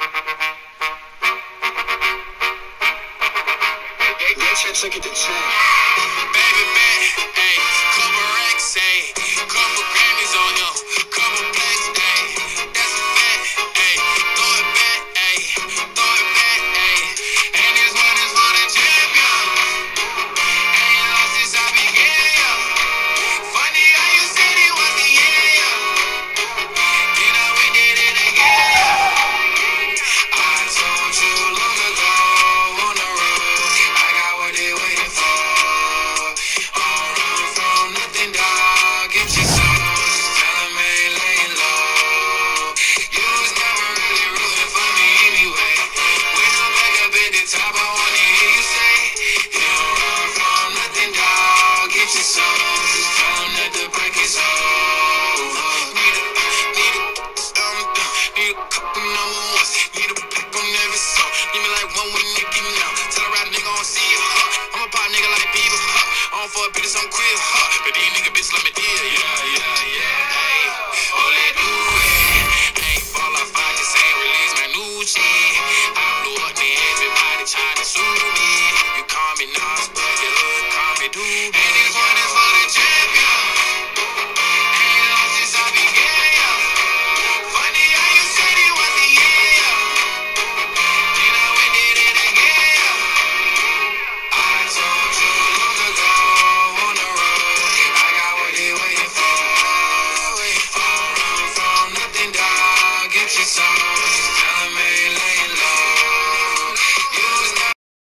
Check it to check. Baby, bet, ayy, couple racks, ayy, couple Grammys on you, couple plaques, ayy, that's a fact, ayy, throw it back, ayy, throw it back, ayy, and this one is for the champion, ain't lost since I began, yo. Funny how you said it was the end, yo. Then we did it again. I told you long ago on the road, I got what they waiting for. Don't run from nothing, dog. Get your soul. Just tell 'em ain't laying low. You was never really rooting for me anyway. When I'm back up at the top, I wanna hear you say, you don't run from nothing, dog. Get your soul. Just tell 'em that the break is over. Need a couple number ones. Need a pack on every song. Need me like one with Nicki now. Tell a rap nigga I don't see you, huh? I'm a pop nigga like Bieber, huh? I don't fuck bitches, I'm queer, huh? But these nigga bitches let me deal, yeah.